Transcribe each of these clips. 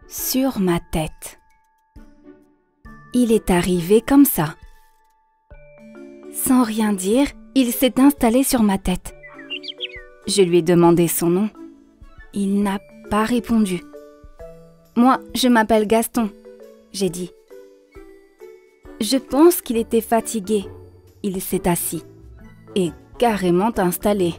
sur ma tête. Il est arrivé comme ça. Sans rien dire, il s'est installé sur ma tête. Je lui ai demandé son nom. Il n'a pas répondu. Moi, je m'appelle Gaston, j'ai dit. Je pense qu'il était fatigué. Il s'est assis et carrément installé.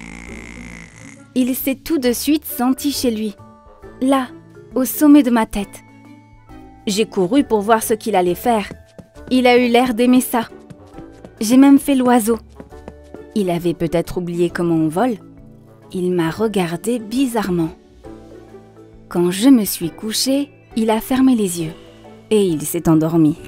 Il s'est tout de suite senti chez lui, là, au sommet de ma tête. J'ai couru pour voir ce qu'il allait faire. Il a eu l'air d'aimer ça. J'ai même fait l'oiseau. Il avait peut-être oublié comment on vole. Il m'a regardé bizarrement. Quand je me suis couchée, il a fermé les yeux et il s'est endormi.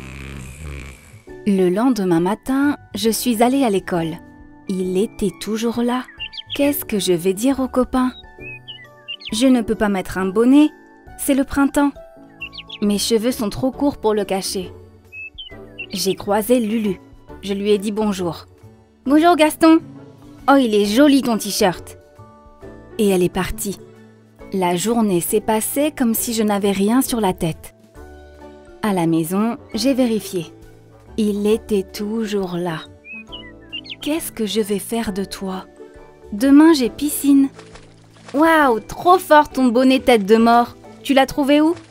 Le lendemain matin, je suis allée à l'école. Il était toujours là. Qu'est-ce que je vais dire aux copains? Je ne peux pas mettre un bonnet, c'est le printemps. Mes cheveux sont trop courts pour le cacher. J'ai croisé Lulu. Je lui ai dit bonjour. Bonjour Gaston. Oh, il est joli ton t-shirt. Et elle est partie. La journée s'est passée comme si je n'avais rien sur la tête. À la maison, j'ai vérifié. Il était toujours là. Qu'est-ce que je vais faire de toi? Demain, j'ai piscine. Waouh, trop fort ton bonnet tête de mort. Tu l'as trouvé où?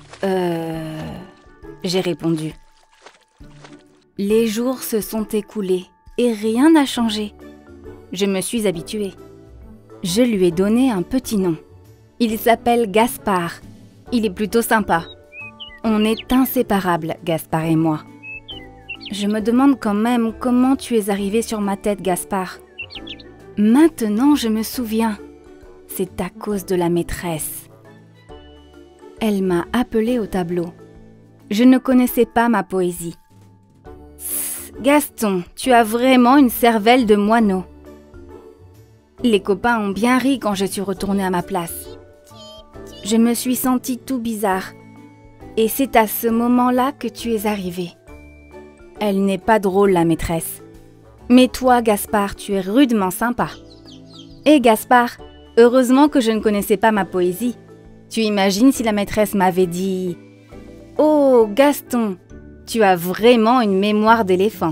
J'ai répondu. Les jours se sont écoulés et rien n'a changé. Je me suis habituée. Je lui ai donné un petit nom. Il s'appelle Gaspard. Il est plutôt sympa. On est inséparables, Gaspard et moi. Je me demande quand même comment tu es arrivé sur ma tête, Gaspard. Maintenant, je me souviens. C'est à cause de la maîtresse. Elle m'a appelée au tableau. Je ne connaissais pas ma poésie. Gaston, tu as vraiment une cervelle de moineau. Les copains ont bien ri quand je suis retournée à ma place. Je me suis sentie tout bizarre. Et c'est à ce moment-là que tu es arrivé. Elle n'est pas drôle, la maîtresse. Mais toi, Gaspard, tu es rudement sympa. Et Gaspard, heureusement que je ne connaissais pas ma poésie. Tu imagines si la maîtresse m'avait dit « Oh, Gaston, tu as vraiment une mémoire d'éléphant !»